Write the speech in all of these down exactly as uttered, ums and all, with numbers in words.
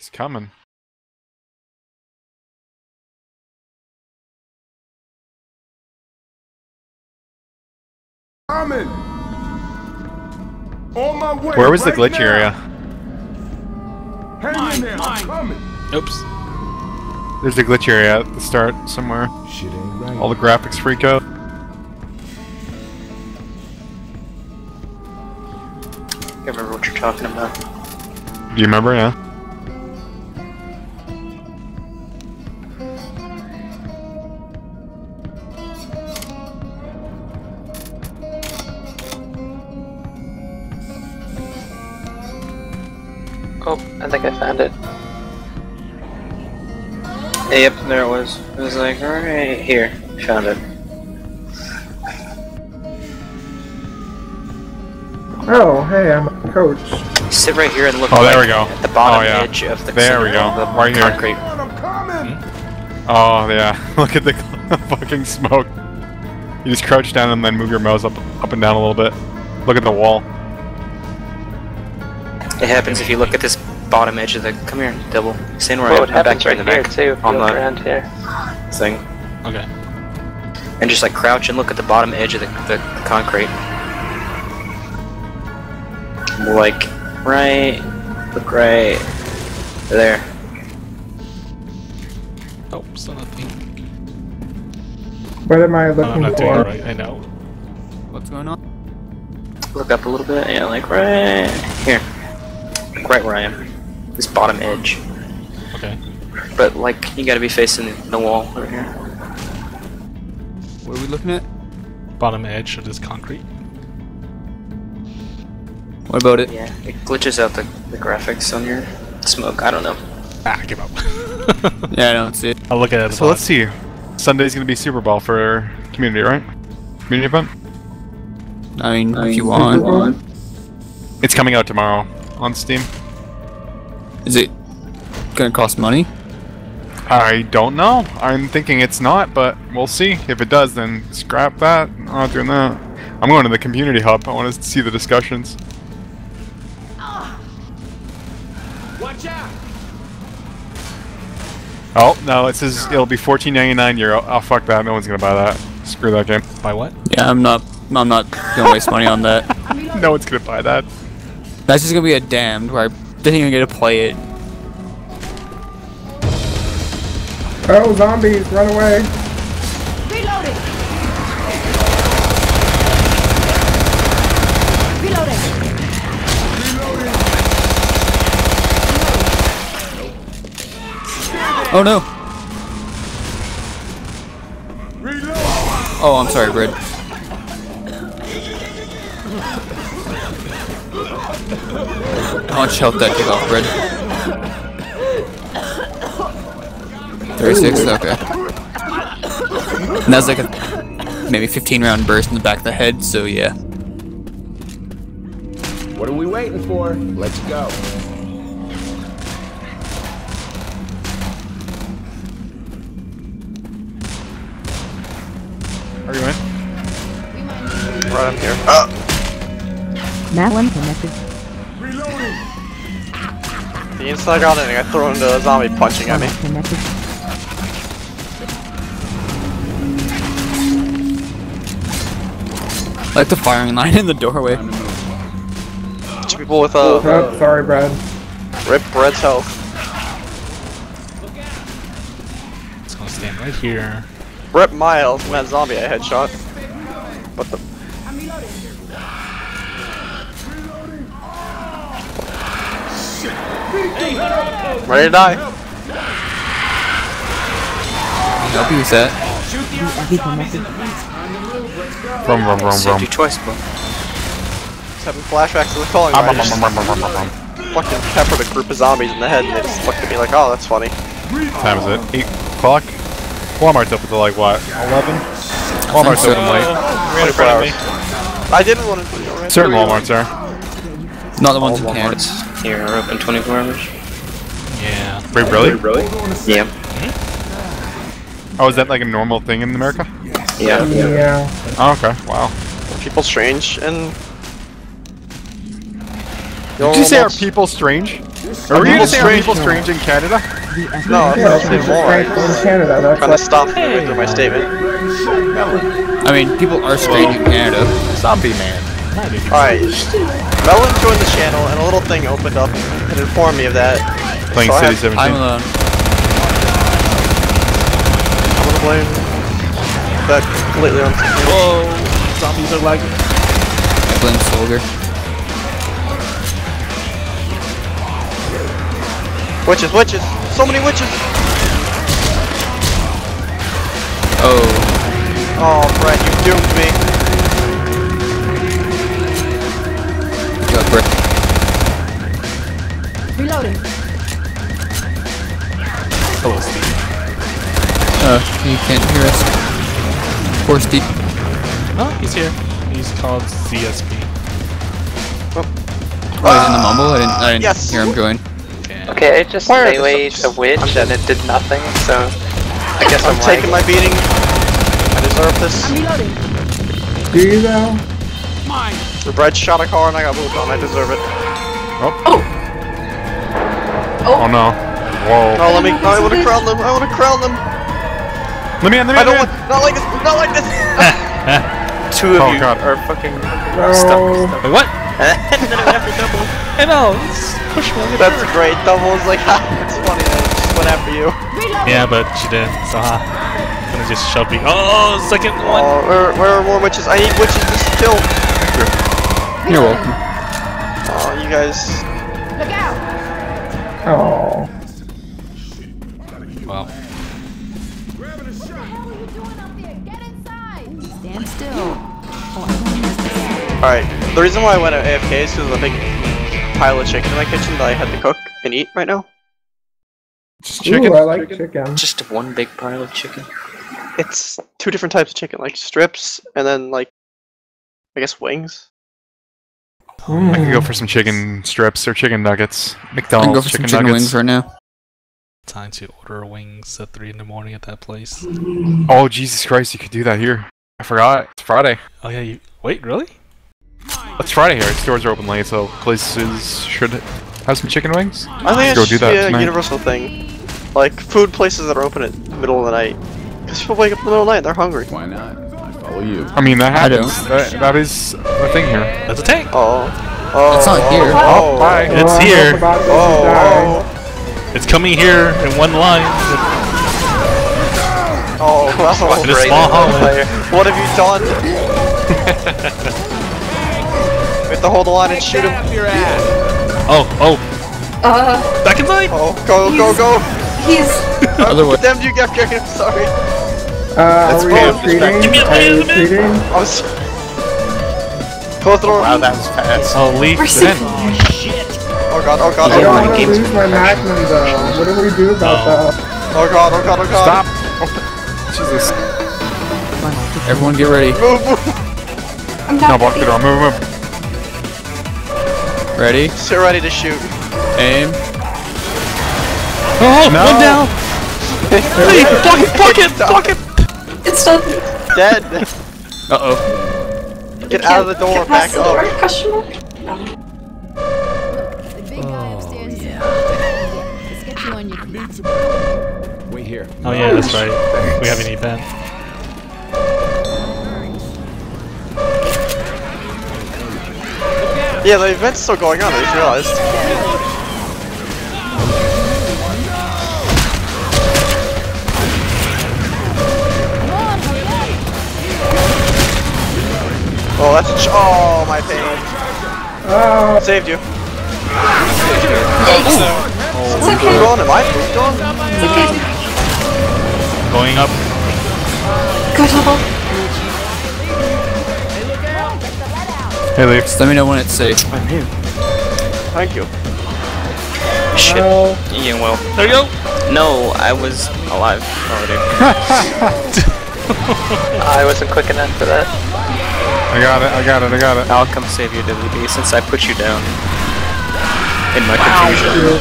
It's coming. Coming. On my way. Where was the right glitch now. area? Hang Mine, in there. mine. I'm coming. Oops. There's a glitch area at the start somewhere. Shit ain't right. All the graphics freak out. I remember what you're talking about. Do you remember? Yeah. Oh, I think I found it. Yeah, yep, there it was. It was like, right here. Found it. Oh, hey, I'm a coach. Sit right here and look Oh, there like we go. at the bottom Oh, yeah. edge of the There we center go. of the Right here. concrete. I'm coming. Oh yeah. Look at the fucking smoke. You just crouch down and then move your mouse up, up and down a little bit. Look at the wall. It happens if you look at this bottom edge of the. Come here, double. Stand where Well, I it am. I'm back happens here right in the here back too. If on you look the around here. thing, Okay. and just like crouch and look at the bottom edge of the, the concrete. Like right, look right there. Oh, still nothing. What am I Oh, I'm looking not doing it for? right. I know. What's going on? Look up a little bit. Yeah, like right here, like right where I am. This bottom edge. Okay. But like you gotta be facing the wall over here. What are we looking at? Bottom edge of this concrete. What about it? Yeah, it glitches out the, the graphics on your smoke. I don't know. Ah, give up. Yeah, I don't see it. I'll look at it. So let's see. Sunday's gonna be Super Bowl for community, right? Community event. I mean, if you want. It's coming out tomorrow on Steam. Is it gonna cost money? I don't know. I'm thinking it's not, but we'll see. If it does, then scrap that. I'm not doing that. I'm going to the community hub. I want to see the discussions. Watch out! Oh no, it says it'll be fourteen ninety-nine euro. Oh fuck that. No one's gonna buy that. Screw that game. By what? Yeah, I'm not. I'm not gonna waste money on that. No one's gonna buy that. That's just gonna be a damned where I didn't even get to play it. Oh, zombies, run away. Reloading! Reloading! Oh no! Oh, I'm sorry, Brid. How much health that take off, Brid? thirty-six? Okay. And that's like a maybe fifteen round burst in the back of the head, so yeah. What are we waiting for? Let's go. Are you in? Right up here. Madeline connected. Reloading. The inside got in and I throw into a zombie punching at me. Connected. I like the firing line in the doorway. Two people with a Oh, sorry, Brad. rip Red's health. It's gonna stand right here. Rip my health from that zombie I headshot. What the? Ready to die. Help you with that. Be connected. Rum rum rum Saved rum. you twice, bro. Just having flashbacks to the calling Um, line. um, um, um, um, um, um. Fucking peppered a group of zombies in the head and they just looked at me like, oh, that's funny. What time is it? Eight o'clock. Walmart's up until like what? Eleven. Walmart's so. open late. twenty-four hours. I didn't want to. You know, Certain Walmarts are. Not the ones in All Canada. Walmarts here are open twenty-four hours. Yeah. Wait, really? Yeah. Oh, is that like a normal thing in America? Yeah. Yeah. Oh, okay. Wow. People strange and. Did you say are people strange? Are we gonna People say are people strange in Canada? No, Yeah, that's it's more. straight from Canada. That's Trying to like, stop me right through my statement. I mean, people are strange in Canada. Zombie man. Alright. Melon joined the channel and a little thing opened up and informed me of that. Playing So I City have- I'm seventeen. alone. I'm gonna blame that completely on something. Whoa! Zombies are lagging. I blame Soldier. Witches, witches! So many witches! Oh, Oh, Brett, you doomed me. good job, Brett. Reloading. Hello, Steve. Uh, he can't hear us. Poor Steve. Oh, he's here. He's called Z S P. Oh, he's in the mumble. I didn't. I didn't Yes. hear him join. Okay. Okay, I just Why are the meleeed subs- a witch and it did nothing, so I guess I'm I'm, taking my lagging. beating. I deserve this. I'm reloading. do you though? The bread shot a car and I got moved on. I deserve it. Oh no. Whoa. No, let me. No, I want to crown them. I want to crown them. Let me in, let me I in, don't let want. me Not like this. Not like this. Two of Oh, you God. are fucking No. stuck. Wait, what? Then we have to double. I know. It's push me. That's great. Double was like, ha. It's funny that it just went after you. Reloading. Yeah, but she didn't. So, ha. Gonna just shove me. Oh, second one. Oh, where, where are more witches? I need witches to kill. You're welcome. Oh, you guys. Look out. Oh. Wow. What the hell are you doing up there? Get inside. Stand still. Oh, I'm gonna mess this up. Alright, the reason why I went A F K is because of a big pile of chicken in my kitchen that I had to cook and eat right now. Just chicken. Ooh, I like chicken. Just one big pile of chicken. It's two different types of chicken, like strips and then like, I guess wings. I could go for some chicken strips or chicken nuggets. I can McDonald's go for some chicken, chicken nuggets. wings right now. Time to order wings at three in the morning at that place. Oh Jesus Christ! You could do that here. I forgot. It's Friday. Oh yeah, you wait, really? It's Friday here. Stores are open late, so places should have some chicken wings. I think Let's it go should do that be a tonight. universal thing. Like, food places that are open at the middle of the night. Because people wake up in the middle of the night, they're hungry. Why not? I follow you. I mean, that I happens. don't. That, that is a thing here. That's a tank. Oh. Oh. It's not here. Oh, bye. It's Oh, I here. hope about this Oh, to die. oh, It's coming here in one line. oh, wow. In a small hallway. What have you done? We have to hold the line and shoot him. Oh, oh, Uh, back inside. Oh, go, go, go! he's. Other way. Damn you, Gap Gap, I'm sorry. Uh, are we fine. retreating? Give me a Are minute, you a minute. retreating? I was. Close the door. Wow, that was fast. Oh, leave We're it safe. in. Oh god, oh god, I oh don't god. want to lose my Magnum though. What do we do about No. that? Oh god, oh god, oh god. Stop. Oh, Jesus. Everyone get ready. Move, move. I'm No, not block the door. Move, move. Ready? Sit ready to shoot. Aim. Oh, No. one down. Hey, block it, block it, block it. It's done. Dead. Uh oh. Get out of the door, Get back past the door, up. question mark? No. The big guy upstairs is Let's get you on your feet. Wait here. Oh yeah, that's right. We have an event. Yeah, the event's still going on, I just realized. Oh, that's a ch- oh, my pain. Oh, Saved you. It's okay. Moved on, am I moved on? It's okay. Going up. Go double. Hey, leave. Just let me know when it's safe. Thank you. Shit. no. Yeah, well. There you go. No, I was alive already. I wasn't quick enough for that. I got it. I got it. I got it. I'll come save you, W B, since I put you down. In my confusion.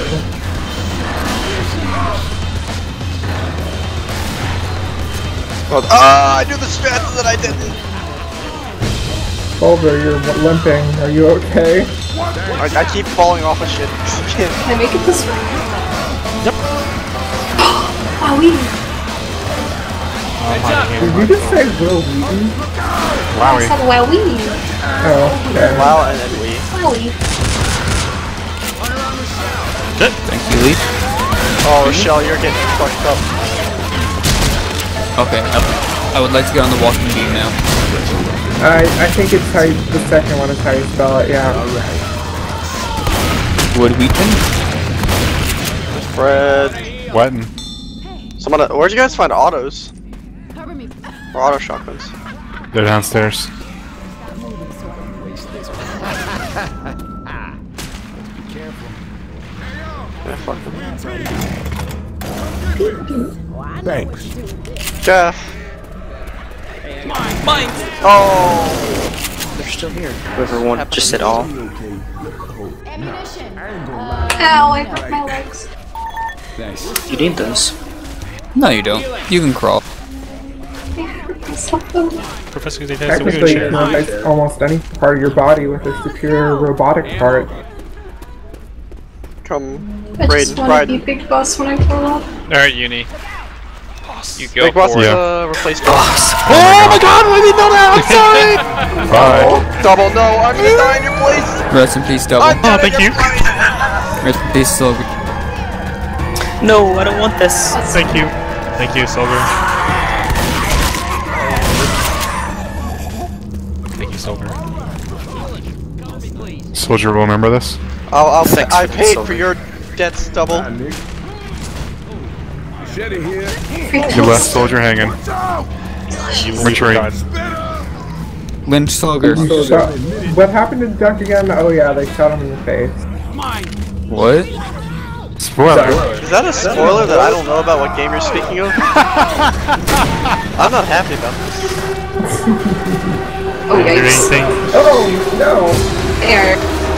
Oh, ah, I knew the strats that I didn't. Boulder, you're limping. Are you okay? I, I keep falling off of shit. Can I make it this way? Yep. Wowie. Did you just say Will Wheaton? I Wowie. said wowie. Oh, okay. Wow, and then we. Wowie. Good. Thank you, Leaf. Oh, Rochelle, you're getting fucked up. Okay, I, I would like to get on the walking beam now. I I think it's how you, the second one is how you spell it. Yeah. Wood Wheaton? Fred. Wetting. Someone, where'd you guys find autos? Cover me. Or auto shotguns? They're downstairs. Yeah, fuck them. Thanks. Jeff. Mine! Oh! They're still here. Whoever won just said all. Ammunition. Uh, Ow, I hurt my legs. You need those. No, you don't. You can crawl. I hurt myself though. Professor Xavier, so we Technically, you share. can replace almost any part of your body with a superior robotic part. Come, I just Brayden, want to be Brayden. Big Boss when I grow up. Alright, Uni. You go Big Boss for is it. Yeah. a replacement. Oh my god, I didn't know that! I'm sorry! Bye. Double no, I'm gonna die in your place! Rest in peace, Double. I'm Oh, dead thank in you. your place. Rest in peace, Silver. No, I don't want this. Thank you. Thank you, Silver. Thank you, Silver. Soldier will remember this. I'll, I'll say, Thanks I for the paid silver. for your debts, Double. You left Soldier hanging. You Retreat. Lynch Soldier. You shot, what happened to Duck again? Oh yeah, they shot him in the face. What? Spoiler. Is that a spoiler that I don't know about what game you're speaking of? I'm not happy about this. Oh, Did you do yikes. anything? Oh no! There.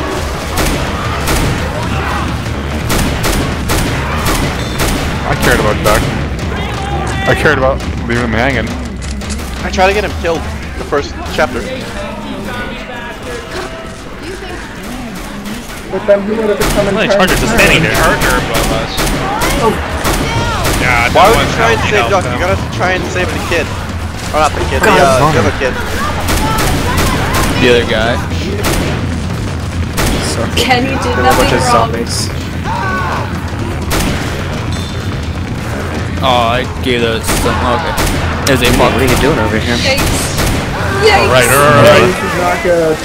I cared about Duck. I cared about leaving him hanging. I tried to get him killed in the first chapter. But then who would have become Well, in the Charger's just standing there. Charger above us. Yeah, Why no would one's you try and helping save out Duck? them. You gotta try and save the kid. Or not the kid, the, God, uh, the fine. other kid. The other guy. Kenny did There were a nothing bunch of wrong. zombies. Oh, I gave those some. Okay. There's a What fuck. are you doing over here? Yikes. Yikes. Alright, No, alright. this is not good.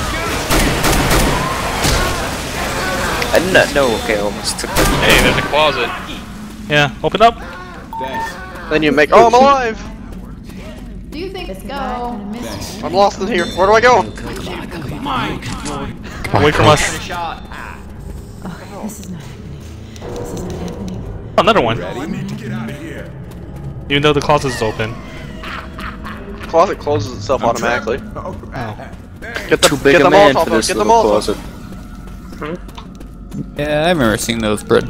I did not know. Okay, I almost took that. Hey, there's a closet. Yeah, open up. Then you make, oh, I'm alive! do you think let's go? I'm lost in here. Where do I go? Away from us. This is not happening. This is not happening. Oh, another one. Even though the closet is open. The closet closes itself automatically. Get the, Too big get a the man Molotov for out, this get the little Molotov. closet. Yeah, I remember seeing those, Brad.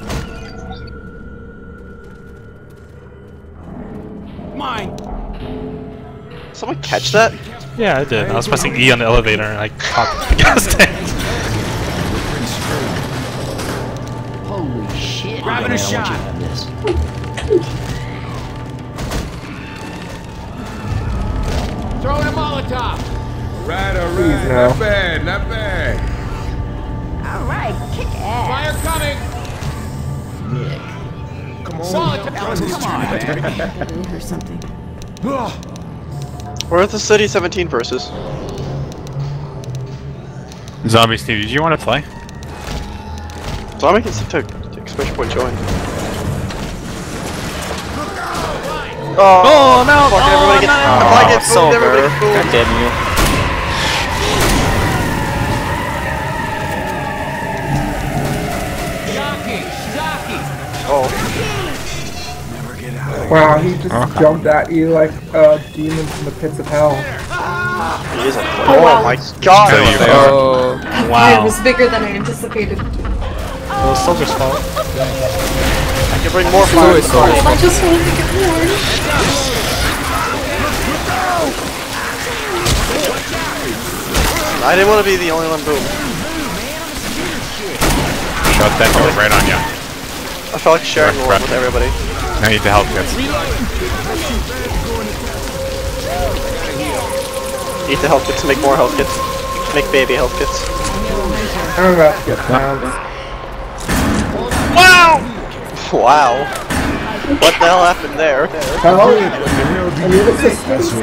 Someone catch that? Yeah, I did. I was pressing E on the elevator and I caught the gas tank. Grabbing a shot. Throwing a Molotov. Right, all Please, right. no. Not bad, not bad. All right, kick ass. Fire coming. Come on. Come on, man. Or something. We're at the City seventeen versus. Zombie Steve, did you want to play? Zombie can take exclamation point join. Oh, Oh, no! fuck, Oh, everybody gets, no. if I get fooled, Silver. everybody gets fooled. God damn you. Oh, Wow, he just Okay. jumped at you like a demon from the pits of hell. he is a Oh, Oh wow. my god! Tell you. Oh, That fire Wow. was bigger than I anticipated. It was Soldier's fault. I can bring more it's fire. always Soldier's I fault. just wanted to get more. I didn't want to be the only one. Boom. Shut that door right on ya. I felt like sharing the one with everybody. Now you need the health kits. Eat the health kits to make more health kits. Make baby health kits. I'm about to get found. Wow! Wow. What the hell happened there? Hello? I need assistance.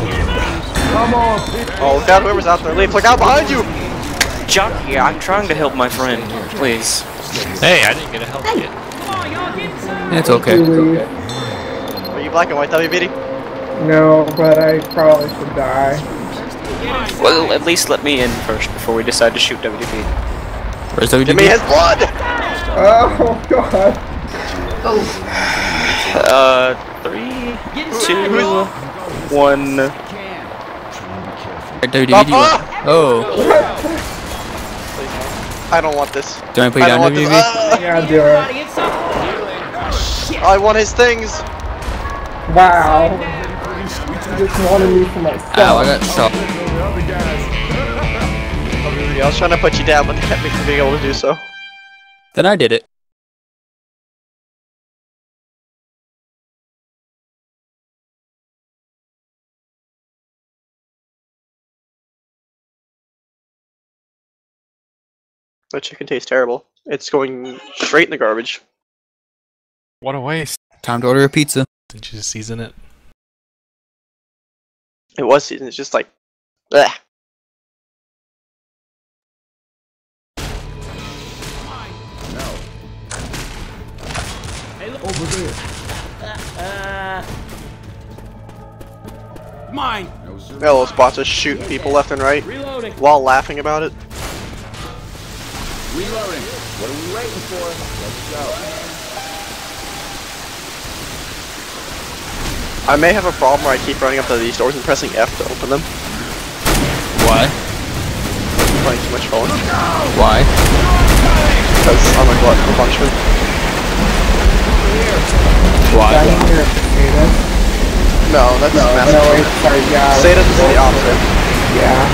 Oh, look out, whoever's out there. Leaf, look out behind you! Jockey, I'm trying to help my friend. Please. Hey, I didn't get a health kit. It's okay. Are you black and white, W B D? No, but I probably should die. Well, at least let me in first before we decide to shoot W D B. Where's W D B? Give me his blood! Oh god. Uh, three, two, one. W D B? Papa! Oh. I don't want this. Do I put you I down, don't want W D B? this. Ah! Yeah, do it. I want his things! Wow. You just wanted me for myself. Ow, I got shot. I was trying to put you down, but they kept me from being able to do so. Then I did it. That chicken tastes terrible. It's going straight in the garbage. What a waste. Time to order a pizza. Didn't you just season it? It was seasoned, it's just like... Bleh. Over there. Mine. No, sir. Hello, spots just shooting people left and right Reloading. while laughing about it. Reloading. What are we waiting for? Let's go. I may have a problem where I keep running up to these doors and pressing F to open them. Why? I'm playing too much phone. Why? Because I'm a glutton for punishment. Why? Dying here, Satan. No, that's No, massive. no, wait, sorry, yeah. Satan is the opposite. Yeah.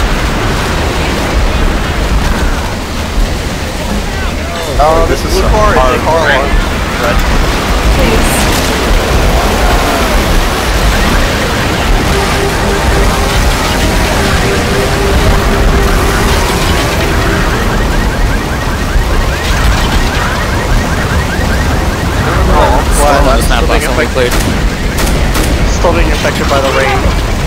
Oh, this is some blue car hard is a car rain. alarm. Red. Oh, Storm well, on the snap still last being time we affected, played. still being affected by the rain.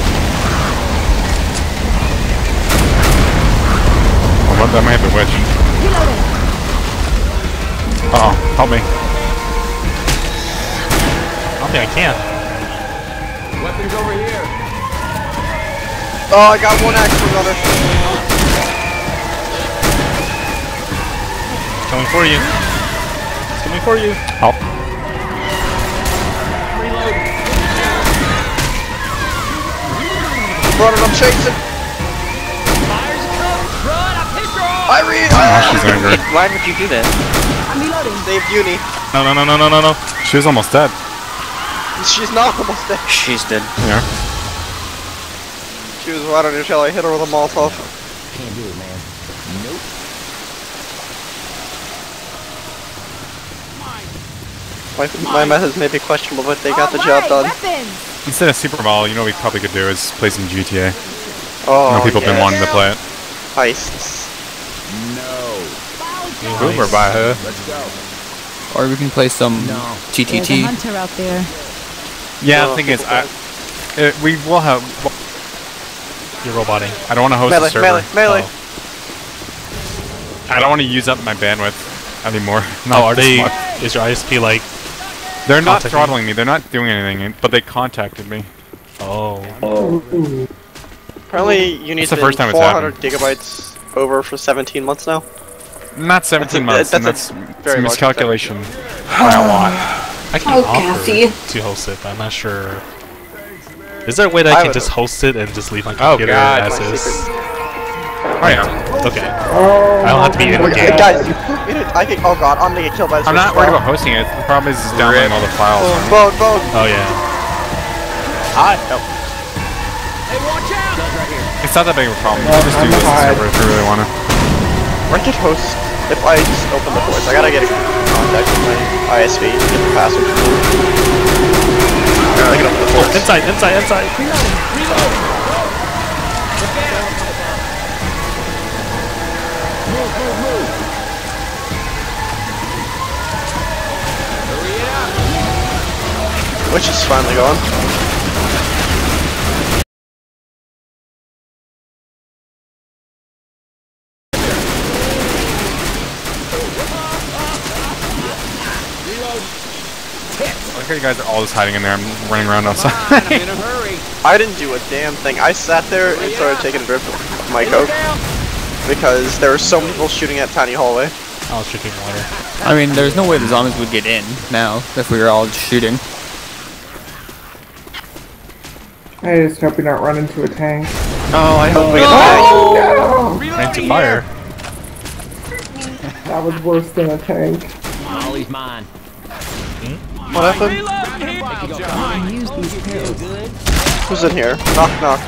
Oh, what, that may have been witch. Uh oh, help me. I don't think I can. Weapons over here. Oh, I got one axe for another. Coming for you. It's coming for you. Help. Run it, I'm chasing. Irene! Oh, she's angry. Why would you do that? Saved Uni. No, no, no, no, no, no, no. She was almost dead. She's not almost dead. She's dead. Yeah. She was right on your tail. I hit her with a Molotov. Can't do it, man. Nope. My, my methods may be questionable, but they got the job done. Instead of Super Bowl, you know what we probably could do is play some G T A. Oh, I know people have yeah. been wanting to play it. Heists. No. Boomer by her. Let's go. Or we can play some No. T T There's a T. hunter out there. Yeah, No, the thing is, people I, it, we will have. You're roboting. I don't want to host Melee, a server. melee, melee. Oh. I don't want to use up my bandwidth anymore. Oh, are this they? much. Is your I S P like? They're not contacting throttling me. They're not doing anything, but they contacted me. Oh. Apparently, you need It's the to first time it's four hundred gigabytes over for seventeen months now. Not seventeen That's a- months. that's and a that's very a large miscalculation by a lot. I can Oh, offer Kathy. to host it, but I'm not sure. Is there a way that I I can would- just host it and just leave my Oh, computer God, as my is? secret. Oh yeah. Okay. Oh, I don't have to be in the Okay, game. guys, you put me in it- I think. Oh god, I'm gonna get killed by this. I'm not witch worried spell. about hosting it. The problem is, is downloading all the files. Oh, bone, bone. Oh yeah. I no. It's It's not that big of a problem. Well, We'll just do I'm this hide. server if we really wanna. Rented host. If I just open the ports, I gotta get a contact with my I S V to get the password. I gotta get up the ports. Inside, inside, inside. Which is finally gone. I like how you guys are all just hiding in there. I'm running around outside. I'm in a hurry. I didn't do a damn thing. I sat there and started taking a drip of my coke because there were so many people shooting at tiny hallway. I was drinking water. I mean, there's no way the zombies would get in now if we were all just shooting. I just hope we don't run into a tank. Oh, I hope we get Oh, no! Ran to fire. That was worse than a tank. Ollie's mine. What happened? Use these pills. Who's in here? Knock knock.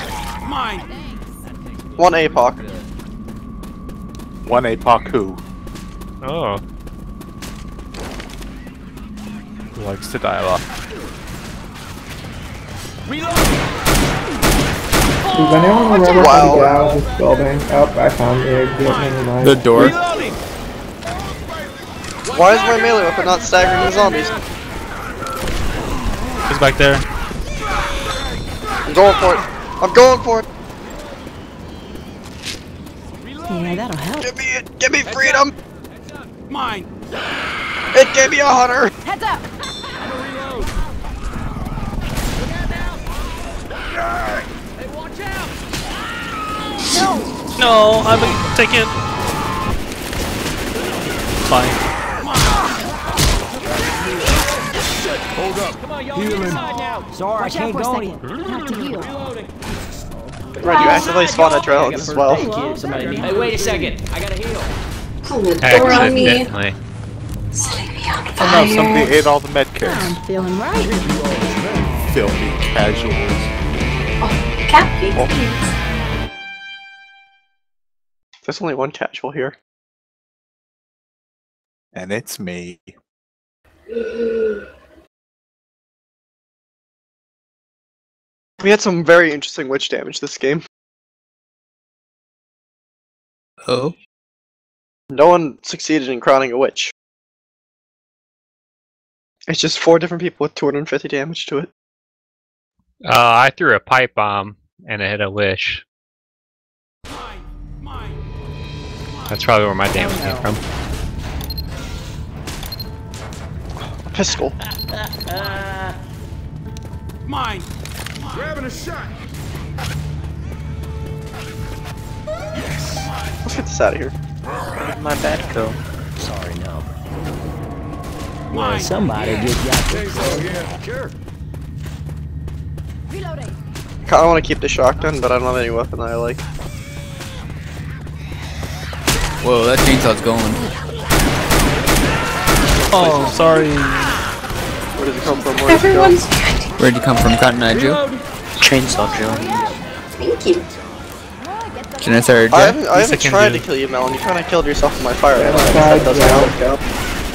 One A P O C. One A P O C who? Oh. Who likes to dial up? Does anyone remember Wow. how to get out of this building? Oh, I found the exit. Never mind. The door. Why is my melee weapon not staggering the zombies? He's back there. I'm going for it. I'm going for it. Yeah, that'll help. Give me it. Give me freedom. Mine. It gave me a hunter. Heads up! No, I'm taken. Fine. Hold up. Come on, y'all. Healing. Sorry, I Watch out can't for a go second. any. Have to heal. Right, you accidentally spawned adrenalines as well. Kid, somebody need- Hey, wait a second. I gotta heal. Pull the door on me. Accidentally. Setting me on Oh no, somebody fire. ate all the med kits. I'm feeling right. Filthy casuals. Oh, cat feet. There's only one casual here. And it's me. We had some very interesting witch damage this game. Oh. No one succeeded in crowning a witch. It's just four different people with two hundred fifty damage to it. Uh, I threw a pipe bomb and it hit a wish. That's probably where my damage came from. Pistol. Mine. Grabbing a shot. Let's get this out of here. My bad go. Sorry, no. Well, somebody just got this. Yeah, sure. Reloading. I kinda wanna keep the shotgun, but I don't have any weapon that I like. Whoa, that chainsaw's going. Oh, sorry. Where does it come from? Where does it go? Everyone's trying to. Where'd you come from, Cotton Eye Joe? Chainsaw drill. Thank you. Can I start? I haven't, I haven't second tried do. to kill you, Melon. You kinda killed yourself with my fire. Yeah, I guess tried, that doesn't yeah. help.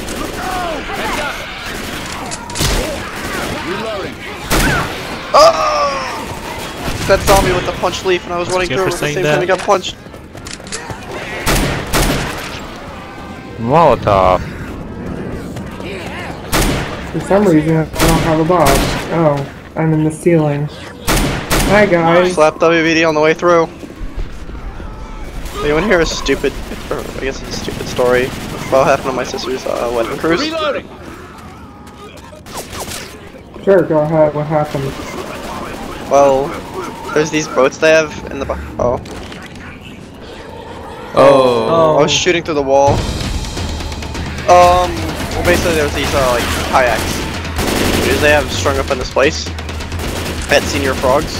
Oh! That zombie with the punch leaf, and I was running good through for it at the saying same that. time he got punched. Molotov. For some reason, I don't have a box. Oh, I'm in the ceiling. Hi guys. Slap W V D on the way through. Anyone hear a stupid, or I guess it's a stupid story about what happened on my sister's uh, wedding cruise? Reloading. Sure, go ahead. What happened? Well, there's these boats they have in the bu- oh. Oh. I was shooting through the wall. Um, well basically there's these uh, like kayaks. Which they have strung up in this place at Senior Frogs.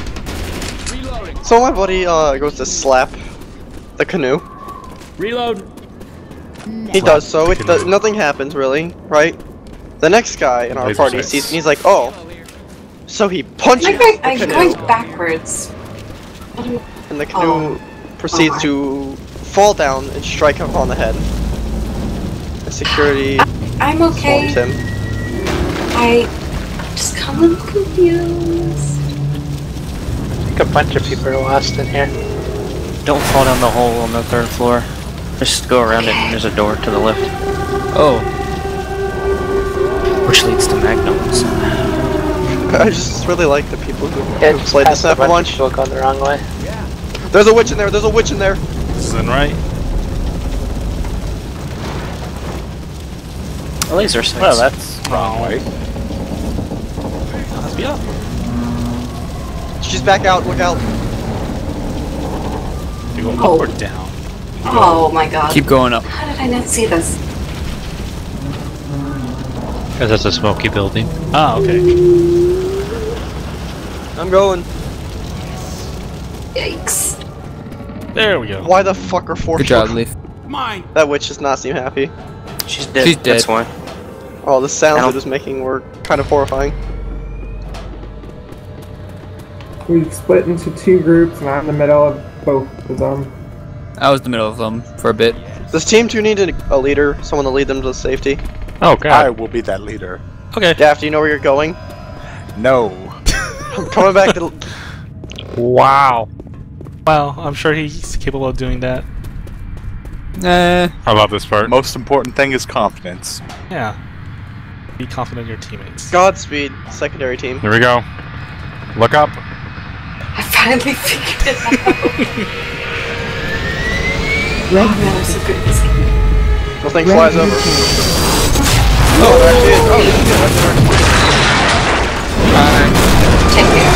So my buddy uh goes to slap the canoe. Reload. He does so. It does, nothing happens really, right? The next guy in our Laser party sights. sees and he's like, oh. So he punches I'm going, the I'm canoe. going backwards. But I'm and the canoe proceeds to fall down and strike him on the head. The security I'm okay. swarms him. I just got a little confused. I think a bunch of people are lost in here. Don't fall down the hole on the third floor. Just go around it and there's a door to the left. Oh. Which leads to Magnum's. I just really like the people who, Yeah, who just played past this a map a bunch bunch. of people going the wrong way. There's a witch in there, there's a witch in there! This isn't right. A laser sights. Well, that's wrong way. Let's be up. She's back out, look out. Do you go Oh. up or down? Oh my god. Keep going up. How did I not see this? Because that's a smoky building. Ah, okay. I'm going. Yikes. There we go. Why the fuck are four Good job, people- Leaf. That witch does not seem happy. She's dead. She's dead. That's why. Oh, the sounds Ow. it was making were kind of horrifying. We've split into two groups, and I'm in the middle of both of them. I was in the middle of them for a bit. Does team two need a, a leader? Someone to lead them to safety? Oh I god. will be that leader. Okay. Daft, do you know where you're going? No. I'm coming back to... Wow. Well, I'm sure he's capable of doing that. Eh. I love this part. Most important thing is confidence. Yeah. Be confident in your teammates. Godspeed, secondary team. Here we go. Look up. I finally figured it out. Oh man, I'm so good at this game. The thing flies over. Oh, there she is. Oh, this is good. Take care.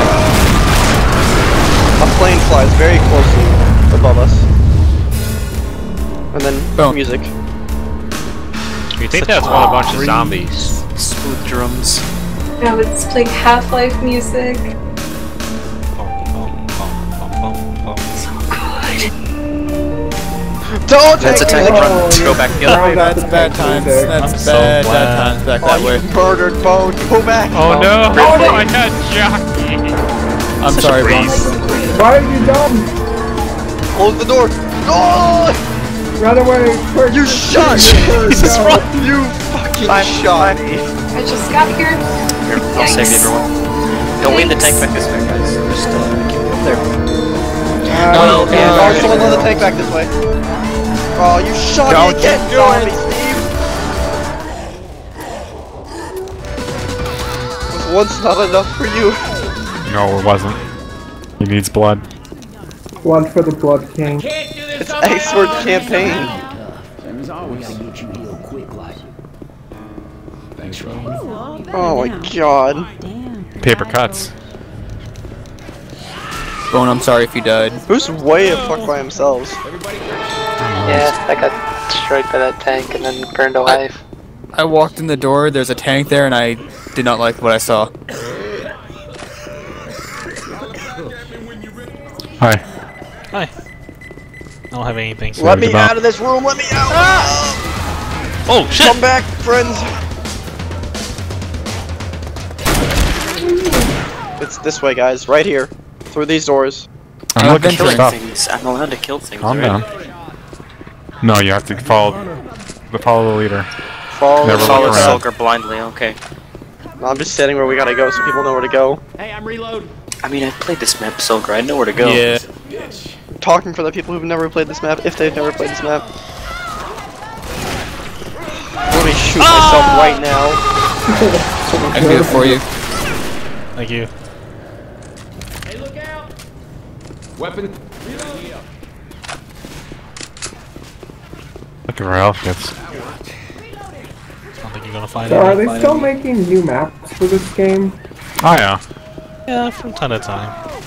A plane flies very closely above us. And then Boom. music. You think that's one of a bunch of zombies? Smooth drums. Now it's playing Half-Life music. Bum, bum, bum, bum, bum, bum. So good. Don't That's a take tank me! run. Go back the other way. That's That's bad times. music. That's I'm so bad, glad. bad times back Oh, that you way. murdered Bone. Go back! Oh no! Go I back. had jockey. I'm sorry, boss. Why are you dumb? Close the door. Oh! Run away! Quick. You shot me! Jesus, No. you fucking shot me! I just got here. Here, I'll save you, everyone. Don't leave the tank back this way, guys. Just uh, keep it up there. Uh, No, no, And uh, oh, someone let the tank back this way. Oh, you shot Don't me again, you do zombie, it. Steve! Was once not enough for you. No, it wasn't. He needs blood. Blood for the Blood King. It's X-Word campaign. Oh my god. Paper cuts. Bone, I'm sorry if you died. Who's way the fuck by themselves? Yeah, I got destroyed by that tank and then burned alive. I walked in the door, there's a tank there, and I did not like what I saw. Hi. Hi. I don't have anything. Let me about- out of this room, let me out! Oh shit! Come back, friends! It's this way, guys, right here. Through these doors. I'm Uh, looking for venturing. stuff. Things. I'm allowed to kill things, Calm right? down. No, you have to follow the follow the leader. Follow Never the look Follow around. Sulker blindly, okay. I'm just standing where we gotta go so people know where to go. I mean, I've played this map, Sulker. I know where to go. Yeah. I'm talking for the people who've never played this map, if they've never played this map. Let me shoot myself right now. I can do it for you. Thank you. Look at our outfits. I don't think you're gonna find So are they anything. still making new maps for this game? Oh yeah. Yeah, from time to time.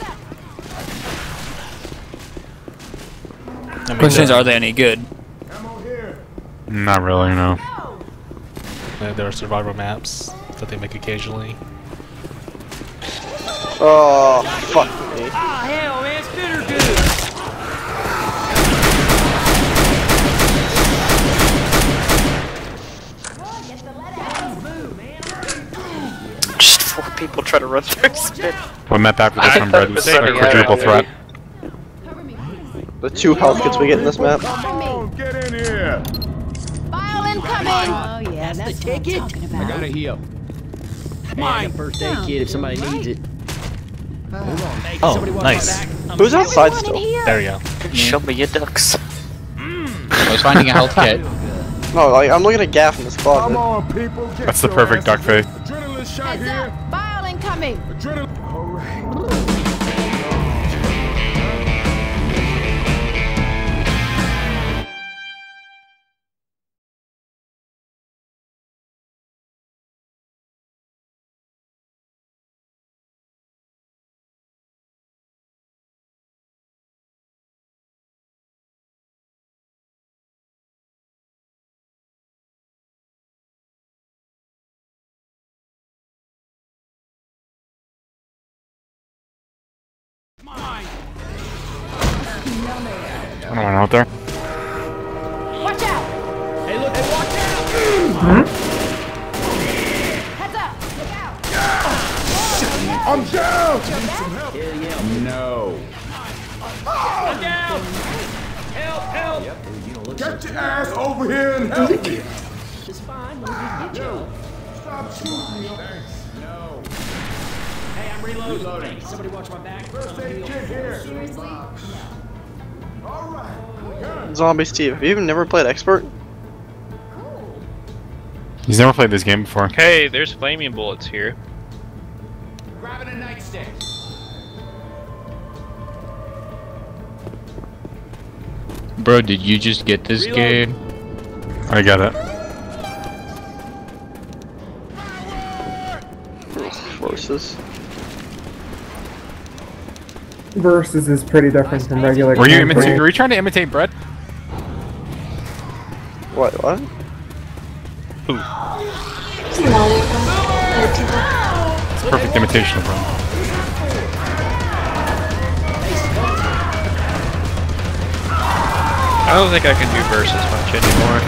I mean, Question is, there- are they any good? Not really, no. uh, there are survival maps that they make occasionally. Oh, fuck me. Just four people try to run through spit. What map after this one, Brad? This is a Sorry, quadruple yeah, threat. The two health kits we get in this map. Get in here. File incoming. Oh yeah, that's, that's the ticket. I gotta heal. Mine. First aid kit if somebody needs it. Uh, oh, nice. Who's outside still? There we go. Show me your ducks. I was finding a health kit. No, like, I'm looking at Gaff in this closet. Come on, people. That's the perfect duck face. Heads up. File incoming. I don't want out there. Watch out. Hey, look! Hey, watch out! Hmm? Heads up. Look out. I'm down. Hell yeah. No. I'm down. Help! Help! Yep. Get your ass over here and help me. It's fine. We'll just get you. Stop shooting me. No. Hey, I'm reloading. Somebody watch my back. First aid kit here. Seriously? All right. Zombie Steve, have you even never played Expert? He's never played this game before. Hey, there's flaming bullets here. Grabbing a nightstick. Bro, did you just get this Reload. game? I got it. Forces. Versus is pretty different from regular. Were you campaign. imitating? Were you trying to imitate Brett? What? What? Ooh. It's a perfect imitation of Brett. I don't think I can do versus much anymore.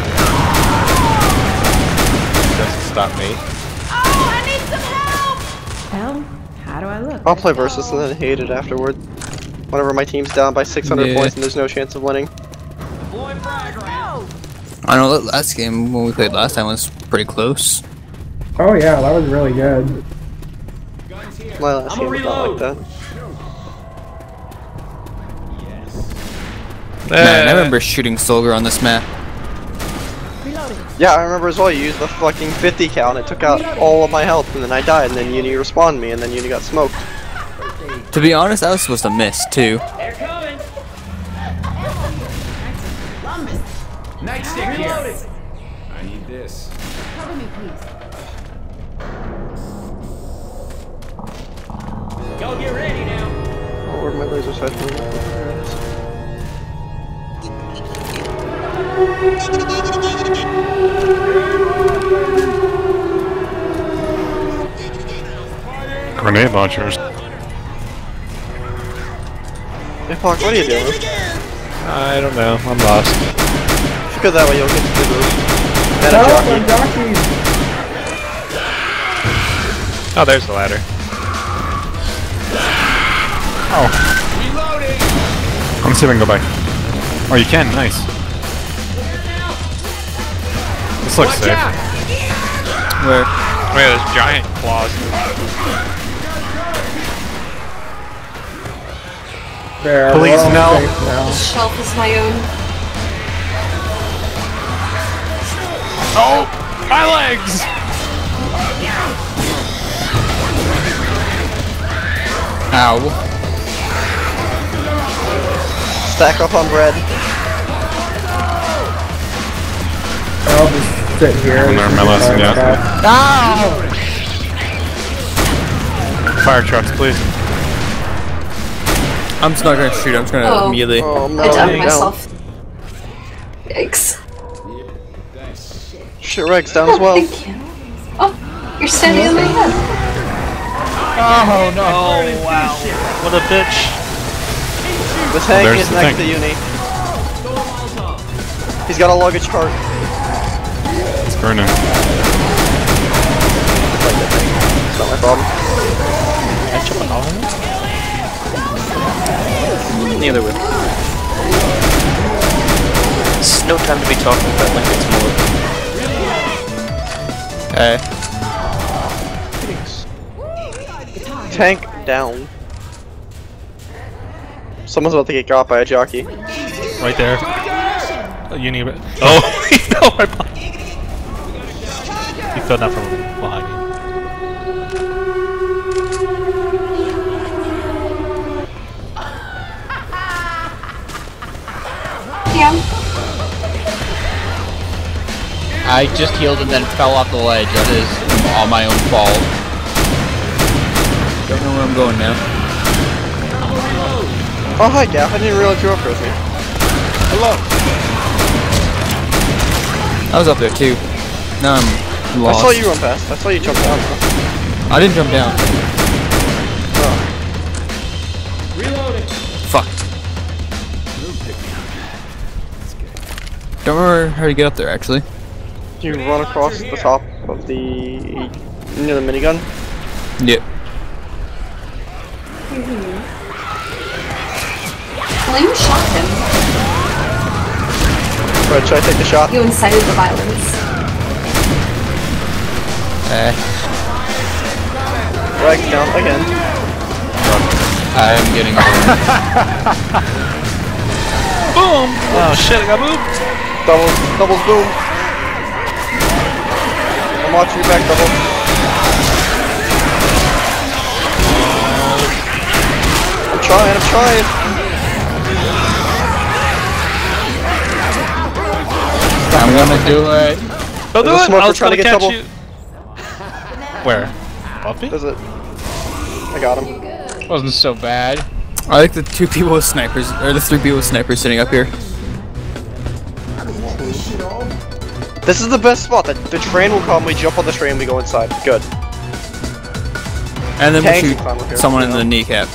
Doesn't stop me. Oh, I need some help. Well, how do I look? I'll play versus and then hate it afterward. Whenever my team's down by six hundred Yeah. points and there's no chance of winning. I know that last game when we played last time was pretty close. Oh yeah, that was really good. My last game was not like that. Man, I remember shooting Soldier on this map. Yeah, I remember as well, you used the fucking fifty cal and it took out all of my health and then I died and then Uni respawned me and then Uni got smoked. To be honest, I was supposed to miss too. They're coming. Nightstick here. I need this. Cover me, please. Y'all get ready now. Oh, where'd my laser sight go? There it is. Grenade launchers. Hey, Pac, what are you doing? I don't know. I'm lost. If you go that way, you'll get to the roof. And a Help, jockey. I'm jockeying. Oh, there's the ladder. Oh. I'm see if I can go back. Oh, you can. Nice. This looks Watch safe. out. Where? Oh yeah, there's giant claws. There, Please, we're all no. safe now. The shelf is my own. Oh, my legs! Ow. Stack up on bread. I'll just sit here. I'll learn my lesson, yeah. Ow! Fire trucks, please. I'm just not gonna shoot, I'm just gonna Oh. melee. Oh no, I downed down. myself. Yikes. Shit, Rex down Oh, as well. thank you. Oh, you're standing on my head. Oh no! Oh wow! What a bitch! The tank there's is the next tank. to Uni. He's got a luggage cart. It's burning. It's not my problem. Neither with. no time to be talking about Lincoln's mullet. Hey. Tank down. Someone's about to get got by a jockey. Right there. Oh, you need it. Oh, he fell right behind. He fell down from behind you. Yeah. I just healed and then fell off the ledge. That is all my own fault. Don't know where I'm going now. Oh hi Gaff, I didn't realize you were up with me. Hello. I was up there too. Now I'm lost. I saw you run past. I saw you jump down. I didn't jump down. Oh. Reloading. Fuck. Don't remember how to get up there actually. You run across the top of the near the minigun. Yep. Mm-hmm. Well, you shot him. Right, should I take the shot? You incited the violence. Eh. Right down again. I am getting Boom! Oh shit, I got moved! Double, doubles boom. I'm watching you back, double. I'm trying, I'm trying. I'm gonna do it. Don't do There's a it! smoker I was trying trying to to get catch double. you. Where? Above me? Does it? I got him. Wasn't so bad. I like the two people with snipers, or the three people with snipers sitting up here. This is the best spot. The, the train will come, we jump on the train, we go inside. Good. And then Tanks we will come shoot here, someone in you know. the kneecap.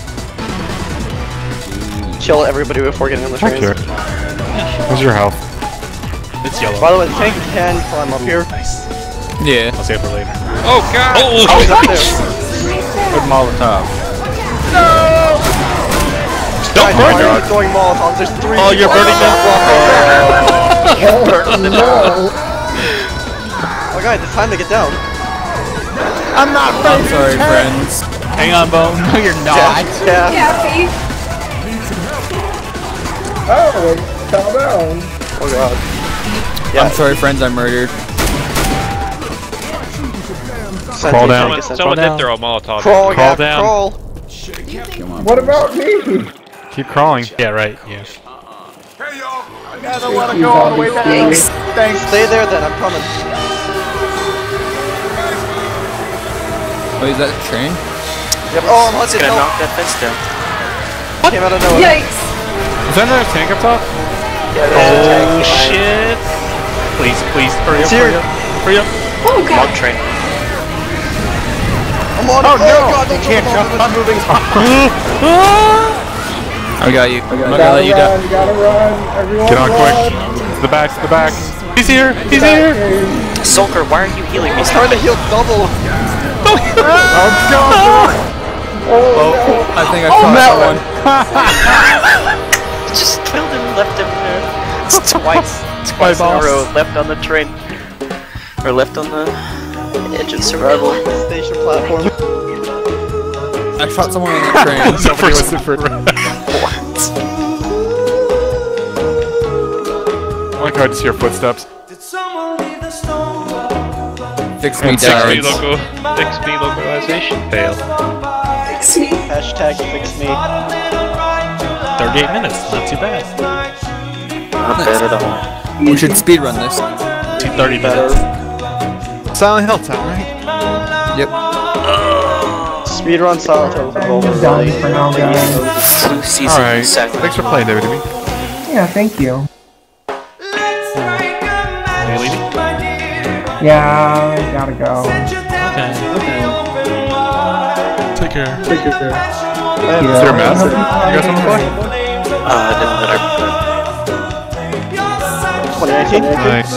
Kill everybody before getting on the train. Okay. Where's your health? It's yellow. By the way, the tank can climb up here. Nice. Yeah. I'll save it for later. Oh god! Oh, Oh, he's up there. Good Molotov. Don't Guys, burn why your- are you throwing Molotovs? There's three. Oh, you're burning them. Oh, guys, it's time to get down. I'm not I'm sorry, friends. Hang on, Bone. No, you're not. Yeah. Gaffy. Oh, calm down. Oh god. I'm sorry, friends. I murdered. Crawl down. Someone, Someone did throw a Molotov. Crawl, Crawl yeah, down. crawl. What about me? Keep crawling. Yeah, right. Yeah. Hey y'all. I gotta let it go all the way down. Thanks. Thanks. Stay there then, I'm coming. Wait, is that a train? Yep. Oh, I'm It's hunted. gonna No. knock that fence down. Came out of nowhere. Yikes. Is that another tank up top? Yeah, there's a tank Oh behind. shit! Please, please, hurry It's up, here. hurry up, hurry up! Oh god. Log train. I'm on Oh it. no! God, You don't can't jump jump. on I'm moving. I got you. I'm not gonna Gotta let you run, down. gotta run. Everyone Get on quick. run. To the back, to the back. He's here! He's here! Sulker, why are you healing me? I'm trying to heal double. Oh, God. Oh, I think I Oh, caught that Melon. one. Just killed him, left him there. It's twice. My Twice in a boss. row. Left on the train. Or left on the edge of survival. Station platform. I shot someone on the train. Somebody was the first. I like how I just hear footsteps. Fix me, I'm Fix me Darren. local. Fix me localization fail. Fix me. Hashtag fix me. thirty-eight minutes. Not too bad. Not bad at all. We should speedrun this. thirty minutes. Silent Hill time, right? Yep. Speedrun Silent Hill with Volvo. Done for now, guys. Flu season Alright. second. Thanks for playing, David. Yeah, thank you. Are you leaving? Yeah, I gotta go. Okay. Take care. Take care. Is there a mess? You guys want to play? Uh, it didn't matter. twenty nineteen? Nice.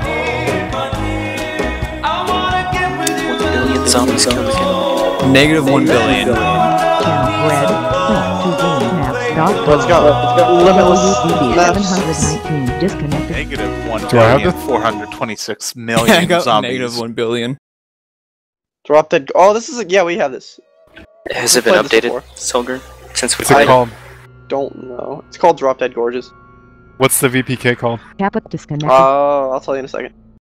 One billion zombies killed again. Negative one billion. Bread. Two game maps. Dot Let's go. Let's go. Limitless maps. seven hundred nineteen disconnected. Negative one Do I have billion the- four hundred twenty-six I million got zombies. negative one billion. Drop dead. Oh, this is a, yeah, we have this. Has We've it been played this updated, Solgar? Since we What's it played called? Don't know. It's called Drop Dead Gorges. What's the V P K called? Kappa disconnected. Uh, I'll tell you in a second.